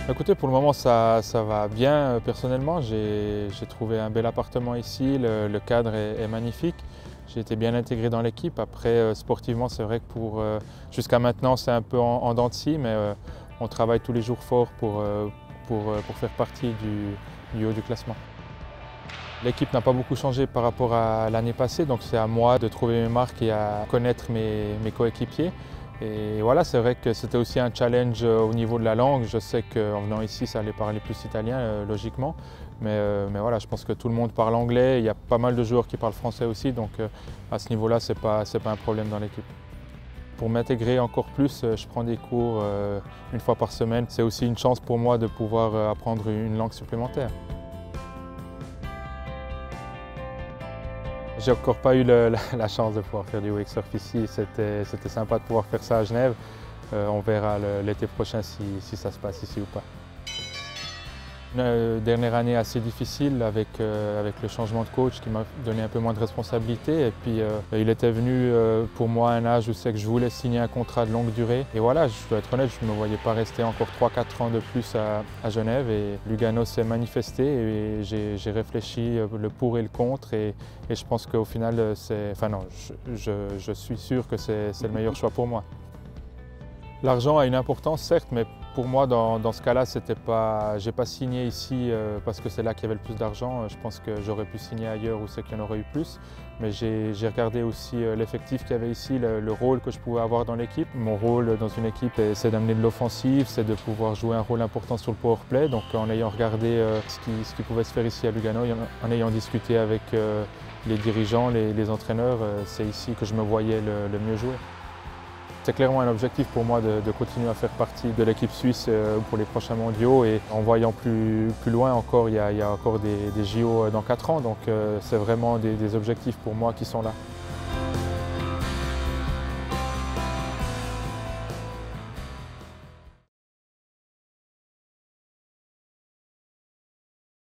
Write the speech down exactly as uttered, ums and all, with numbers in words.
Écoutez, pour le moment, ça, ça va bien. Personnellement, j'ai trouvé un bel appartement ici, le, le cadre est, est magnifique. J'ai été bien intégré dans l'équipe. Après, euh, sportivement, c'est vrai que pour euh, jusqu'à maintenant, c'est un peu en, en dents de scie, mais euh, on travaille tous les jours fort pour, euh, pour, euh, pour faire partie du, du haut du classement. L'équipe n'a pas beaucoup changé par rapport à l'année passée, donc c'est à moi de trouver mes marques et à connaître mes, mes coéquipiers. Et voilà, c'est vrai que c'était aussi un challenge au niveau de la langue. Je sais qu'en venant ici, ça allait parler plus italien, euh, logiquement. Mais, euh, mais voilà, je pense que tout le monde parle anglais. Il y a pas mal de joueurs qui parlent français aussi, donc euh, à ce niveau-là, ce n'est pas, c'est pas un problème dans l'équipe. Pour m'intégrer encore plus, je prends des cours euh, une fois par semaine. C'est aussi une chance pour moi de pouvoir apprendre une langue supplémentaire. J'ai encore pas eu le, la, la chance de pouvoir faire du wake surf ici. C'était sympa de pouvoir faire ça à Genève. Euh, on verra l'été prochain si, si ça se passe ici ou pas. Une euh, dernière année assez difficile avec, euh, avec le changement de coach qui m'a donné un peu moins de responsabilités. Et puis euh, il était venu euh, pour moi à un âge où c'est que je voulais signer un contrat de longue durée. Et voilà, je dois être honnête, je ne me voyais pas rester encore trois quatre ans de plus à, à Genève. Et Lugano s'est manifesté et j'ai réfléchi le pour et le contre. Et, et je pense qu'au final, c'est, enfin non, je, je, je suis sûr que c'est le meilleur choix pour moi. L'argent a une importance, certes, mais pour moi, dans, dans ce cas-là, c'était pas, j'ai pas signé ici euh, parce que c'est là qu'il y avait le plus d'argent. Je pense que j'aurais pu signer ailleurs où c'est qu'il y en aurait eu plus. Mais j'ai regardé aussi euh, l'effectif qu'il y avait ici, le, le rôle que je pouvais avoir dans l'équipe. Mon rôle dans une équipe, c'est d'amener de l'offensive, c'est de pouvoir jouer un rôle important sur le power play. Donc en ayant regardé euh, ce, qui, ce qui pouvait se faire ici à Lugano, en ayant discuté avec euh, les dirigeants, les, les entraîneurs, euh, c'est ici que je me voyais le, le mieux jouer. C'est clairement un objectif pour moi de, de continuer à faire partie de l'équipe suisse pour les prochains mondiaux et en voyant plus, plus loin encore, il y a, il y a encore des, des J O dans quatre ans, donc c'est vraiment des, des objectifs pour moi qui sont là.